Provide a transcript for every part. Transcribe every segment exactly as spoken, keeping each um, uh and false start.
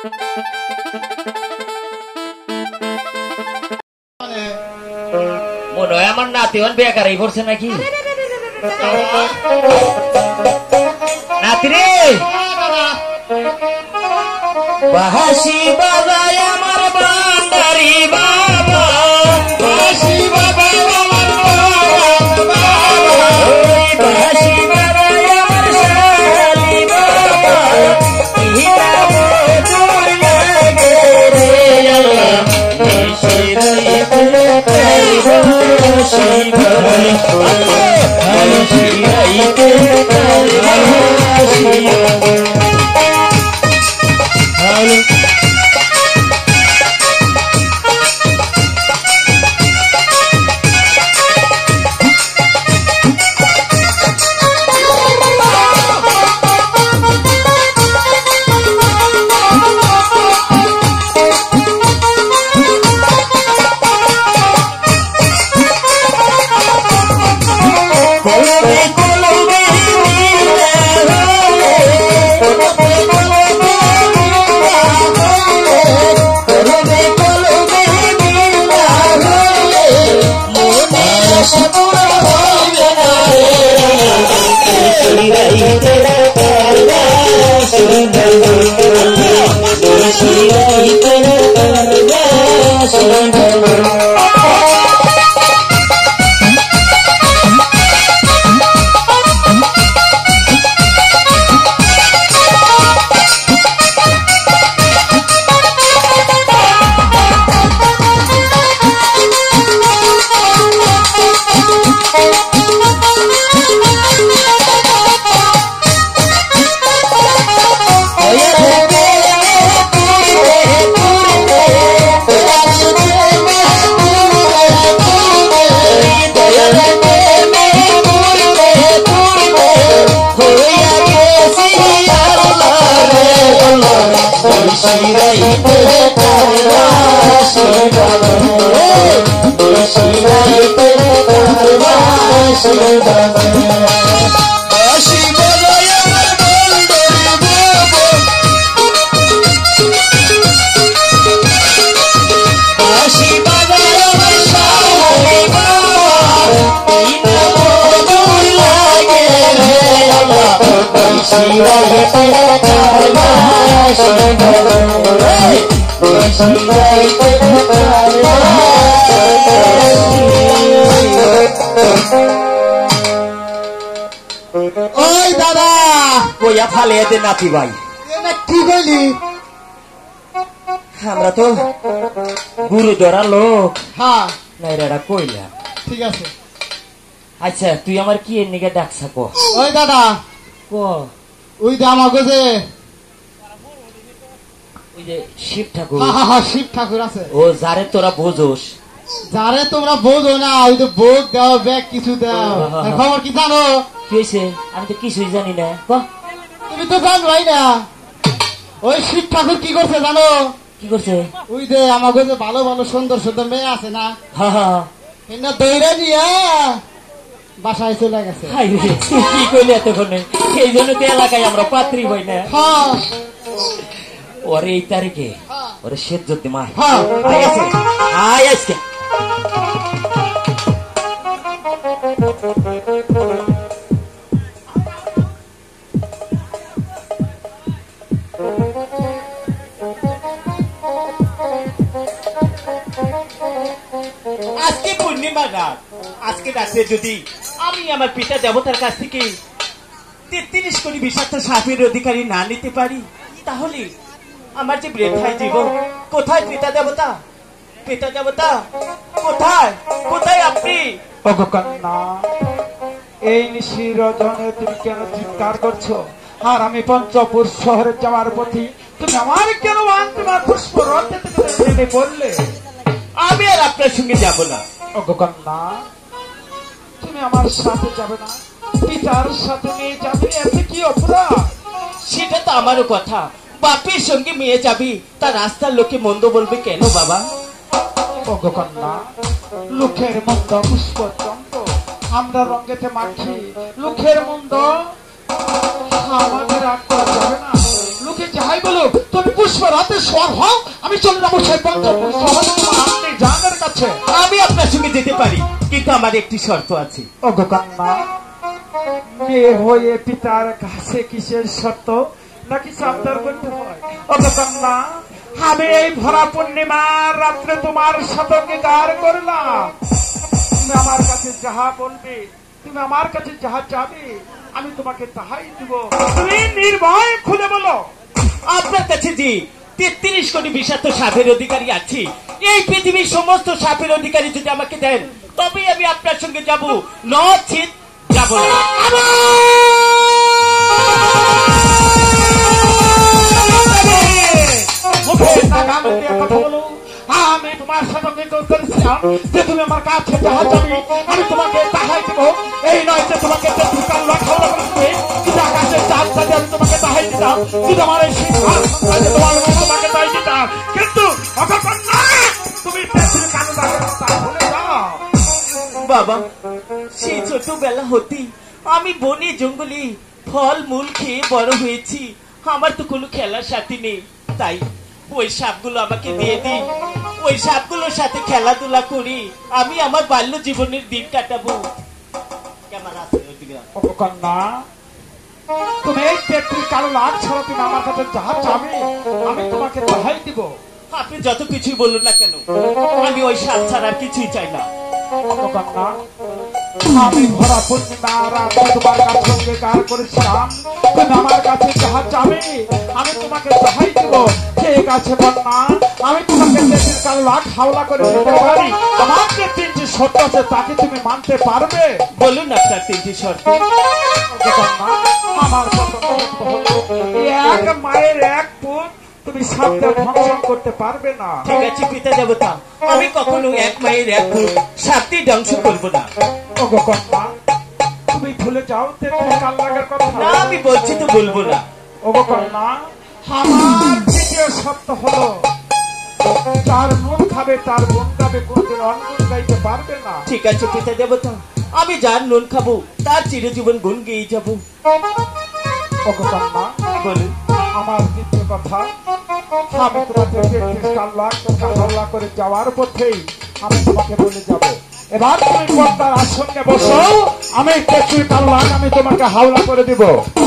মনে হয় আমার নাতিওয়ান বেকারই পড়ছে নাকি। নাতি রে বাহাসি বাজায় আমার বান্দারি বাবা, বাহাসি বাজায় আমার বাবা, বাহাসি বাজায় আমার শালি বাবা, ইহা মধুর লাগে রে আল্লাহ শিরাইতে বাহাসি বাজায় বাহাসি রাইতে বাহাসি হ্যালো ওই দাদা কইয়া ফালে দে নাতি ভাই। কি কইলি? আমরা তো গুরু ধরা লোক। হ্যাঁ নাইরা কইলা ঠিক আছে। আচ্ছা তুই আমার কি এর নিকে ডাকছা কো? ওই দাদা কো ওই যে আমাকে যে ওই যে শিব ঠাকুর। হ্যাঁ হ্যাঁ হ্যাঁ শিব ঠাকুর আছে। ও যারে তোরা বোঝোস, যারে তোমরা বোঝো না, ওই যে ভোগ দাও ব্যাগ কিছু দাও, খবর কি জানো? কি হয়েছে? আমি তো কিছুই জানি না। কো তুমি তো জানবাই না। ওই শিব ঠাকুর কি করছে জানো? কি করছে? ওই যে আমাকে যে ভালো ভালো সুন্দর সুন্দর মেয়ে আছে না, হ্যাঁ হ্যাঁ এমনি দৌড়ে নিয়ে বাসায় চলে গেছে। কি কইলে এতক্ষণে? এই জন্য তো এলাকায় আমরা পাত্রী হই না। হ্যাঁ ওরে এই তারিখে ওরে শেষ যদি মা হ্যাঁ আয় আজকে আজকে পূর্ণিমা রাত। আজকে রাতে যদি আমি আমার পিতা দেবতার কাছ থেকে তেত্রিশ কোটি বিষাক্ত সাপের অধিকারী না নিতে পারি, তাহলে আমার যে বৃথায় জীবন। কোথায় পিতা দেবতা? পিতা দেবতা কোথায়? কোথায় আপনি? কন্যা, এই নিশি রজনে তুমি কেন চিৎকার করছো? আর আমি পঞ্চপুর শহরে যাওয়ার পথে তুমি আমার কেন তোমার পুষ্প রথে নেমে পড়লে? আমি আর আপনার সঙ্গে যাব না। কন্যা, তুমি আমার সাথে যাবে না, পিতার সাথে নিয়ে যাবে, এতে কি অপরাধ? সেটা তো আমারও কথা। বাপের সঙ্গে মেয়ে যাবি, তা রাস্তার লোকে মন্দ বলবে কেন বাবা? কন্যা, লোকের মন্দ পুষ্প চন্দ্র আমরা রঙেতে মাখি, লোকের মন্দ আমাদের রাগ করা যাবে না। লোকে যাই যাই বলুক, তুমি পুষ্পরাতে সর হও, আমি চলে যাবো সেই পঞ্চপুর শহরে তোমার আত্মীয় জানের কাছে। আমি আপনার সঙ্গে যেতে পারি, কিন্তু আমার একটি শর্ত আছে। ও গো কন্যা, মেয়ে হয়ে পিতার কাছে কিসের শর্ত নাকি সাবধান করতে হয়? ও গো কন্যা, আমি এই ভরা পূর্ণিমার রাত্রে তোমার সাথে অঙ্গীকার করলাম, তুমি আমার কাছে যাহা বলবে, তুমি আমার কাছে যাহা চাবে, আমি তোমাকে তাহাই দিব। তুমি নির্ভয় খুলে বলো। আপনার কাছে যে তেত্রিশ কোটি বিষাক্ত সাপের অধিকারী আছে, এই পৃথিবীর সমস্ত সাপের অধিকারী যদি আমাকে দেন, তবেই আমি আপনার সঙ্গে যাব, নচিত যাব না। আমি তোমার সাথে করেছিলাম যে তুমি আমার কাছে যাহা চাবি আমি তোমাকে তাহাই দেব, এই নয় যে তোমাকে দোকান খাওয়া করতে আকাশের চাঁদ সাথে আমি তোমাকে তাহাই দিতাম, কিন্তু আমার এই তোমার তোমাকে তাই দিতাম, কিন্তু তুমি ভুলে যাও। বাবা, সেই ছোটবেলা হতে আমি বনে জঙ্গলে ফল মূল খেয়ে বড় হয়েছি, আমার তো কোনো খেলার সাথী নেই, তাই ওই সাপগুলো আমাকে দিয়ে দিই, ওই সাপগুলোর সাথে খেলাধুলা করি, আমি আমার বাল্য জীবনের দিন কাটাবো। কেমন আছে কন্যা, তুমি এই তেত্রিশ কালো লাখ ছাড়া তুমি আমার কাছে যাহা চাবে আমি তোমাকে তাহাই দিব। আপনি যত কিছুই বলুন না কেন, আমি ওই সাপ ছাড়া কিছুই চাই না। কন্যা, আমি ভরা পূর্ণিমা রাতে তোমার কাছে অঙ্গীকার করেছিলাম, তুমি আমার কাছে যাহা চাবে আমি তোমাকে তাহাই দিব। ঠিক আছে কন্যা, আমি তোমাকে তেত্রিশ কালো লাখ হাওলা করে দিতে পারি, আমার যে তিনটি শর্ত আছে তাকে তুমি মানতে পারবে? বলুন আপনার তিনটি শর্ত। কন্যা, আমার প্রথম শর্ত হলো এক মায়ের এক পুত তুমি সাপটা ধ্বংস করতে পারবে না। ঠিক আছে পিতা দেবতা, আমি কখনো এক মায়ের এক পুত সাপটি ধ্বংস করবো না। ওগো কন্যা, তুমি ভুলে যাও তেত্রিশ কাল লাগার কথা। না, আমি বলছি তো বলবো না। ওগো কন্যা, আমার দ্বিতীয় শর্ত হলো যার নুন খাবে তার গুণ গাবে, কোনদিন অনগুণ গাইতে পারবে না। ঠিক আছে পিতা দেবতা, আমি যার নুন খাবো তার চিরজীবন গুণ গেয়ে যাবো। ওগো কন্যা, বলুন। আমার দ্বিতীয় কথা, আমি তোমাকে তেত্রিশ কাল লাখ টাকা হাওলা করে যাওয়ার পথেই আমি তোমাকে বলে যাব, এবার তুমি পর্দার আসনে বসো, আমি তেত্রিশ কাল লাখ আমি তোমাকে হাওলা করে দিব।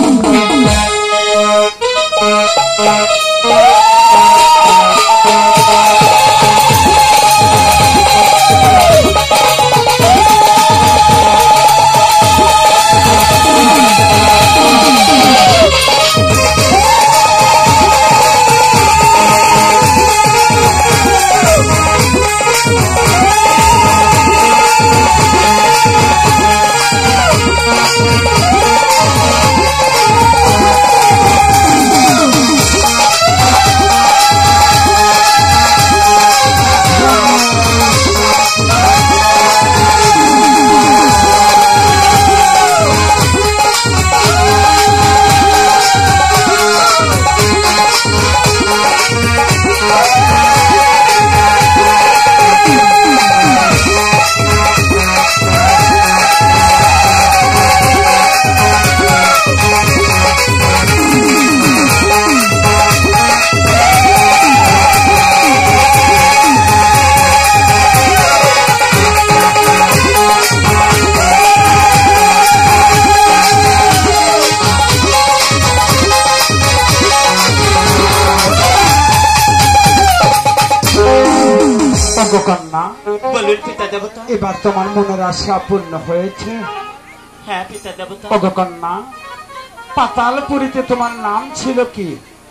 কন্যা, বলুন পিতা দেবতা। এবার তোমার মনের আশা পূর্ণ হয়েছে? হ্যাঁ পিতা দেবতা। ওগো কন্যা, পাতালপুরীতে তোমার নাম ছিল কি?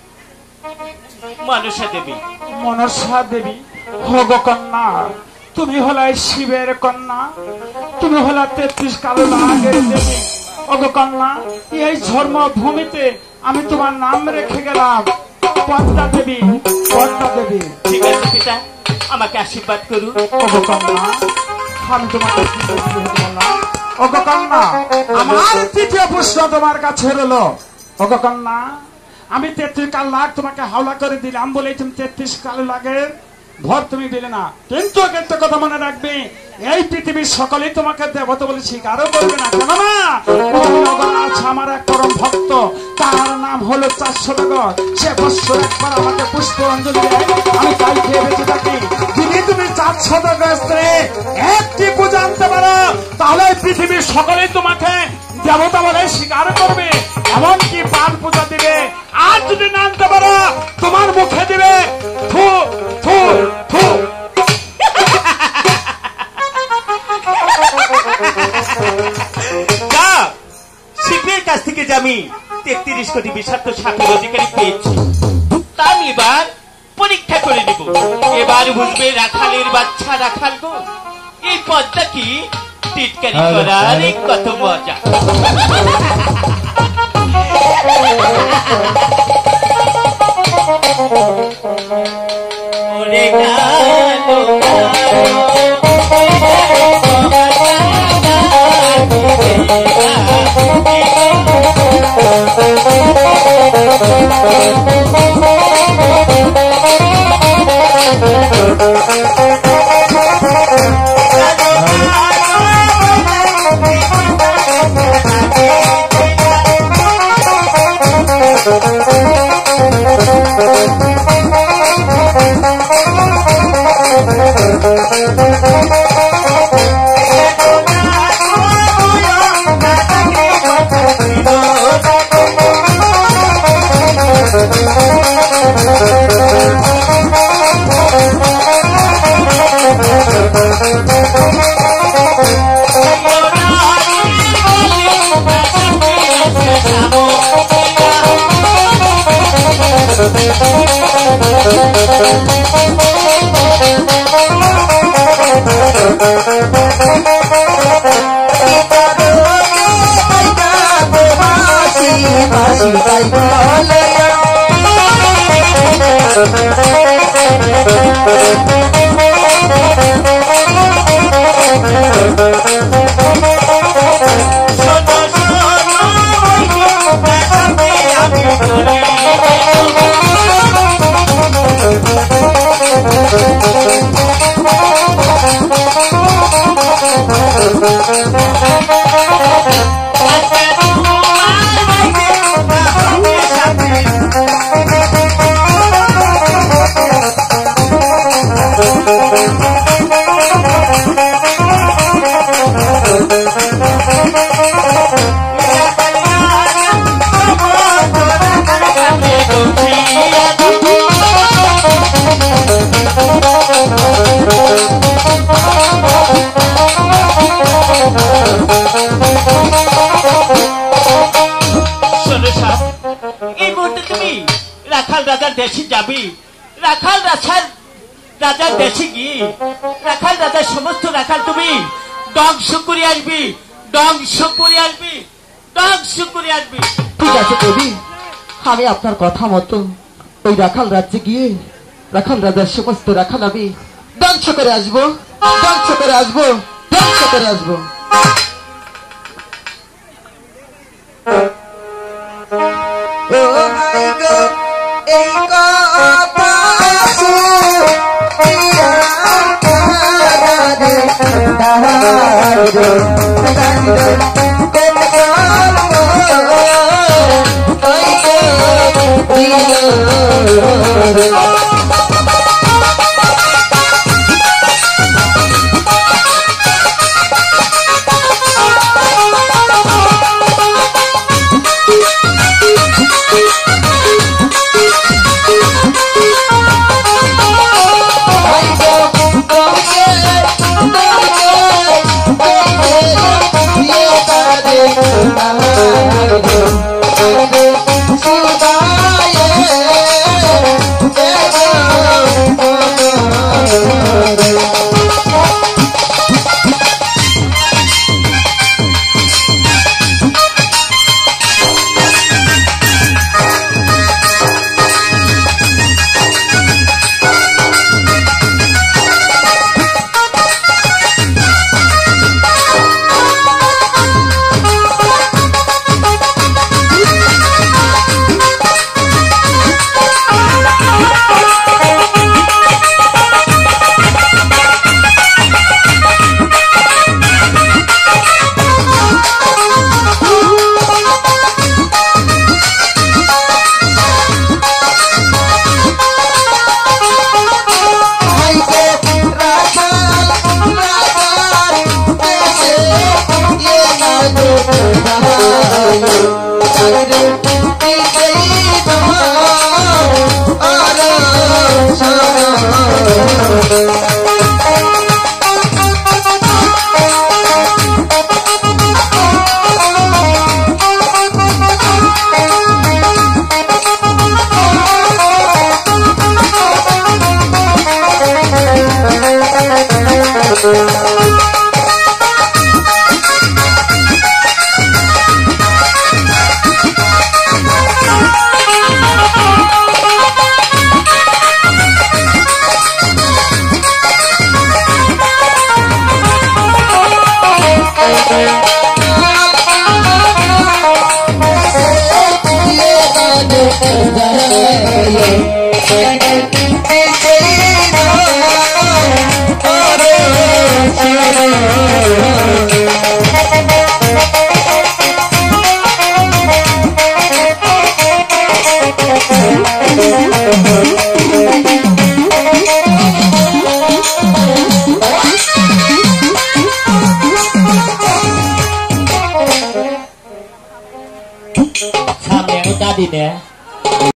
মনসা দেবী। মনসা দেবী। ওগো কন্যা, তুমি হলে শিবের কন্যা, তুমি হলে তেত্রিশ কালো নাগের দেবী। ওগো কন্যা, এই ধর্মভূমিতে আমি তোমার নাম রেখে গেলাম পদ্মা দেবী। পদ্মা দেবী। ঠিক আছে পিতা, আমাকে আশীর্বাদ করুন। ওগো কন্যা, আমি তোমাকে বললাম। ওগো কন্যা, আমার তৃতীয় প্রশ্ন তোমার কাছে রইল। ওগো কন্যা, আমি তেত্রিশ কাল লাখ তোমাকে হাওলা করে দিলাম বলে তুমি তেত্রিশ কাল লাগের ভর তুমি দিলে না, কিন্তু একটা কথা মনে রাখবে, এই পৃথিবীর সকলেই তোমাকে দেবতা বলে স্বীকারও করবে না। কেন না? ওই নগর আছে আমার এক পরম ভক্ত, তার নাম হলো চারশো নগর। সে বৎসর একবার আমাকে পুষ্প অঞ্জলি দেয়, আমি তাই খেয়ে বেঁচে থাকি। যদি তুমি চারশো নগর একটি পূজা আনতে পারো, তাহলে পৃথিবীর সকলেই তোমাকে দেবতা বলে স্বীকার করবে, এমনকি প্রাণ পূজা দিবে। আর যদি না আনতে পারো, তোমার মুখে দিবে থু থু থু। শিল্পের কাছ থেকে যে আমি তেত্রিশ কোটি বিষাক্ত সাপের অধিকারী পেয়েছি, তা আমি এবার পরীক্ষা করে নেব। এবার বুঝবে রাখালের বাচ্চা রাখাল গো, এই পদ্মা কি টিটকারি করার কত মজা। ওরে গালো রাখাল রাজার দেশে যাবি, রাখাল রাজার রাজার দেশে গিয়ে রাখাল রাজার সমস্ত রাখাল তুমি ধ্বংস করে আসবি, ধ্বংস করে আসবি, ধ্বংস করে আসবি। ঠিক আছে কবি, আমি আপনার কথা মতো ওই রাখাল রাজ্যে গিয়ে রাখাল রাজার সমস্ত রাখাল আমি ধ্বংস করে আসবো, ধ্বংস করে আসবো, ধ্বংস করে আসবো। এই কথা Sampai yang tadi deh.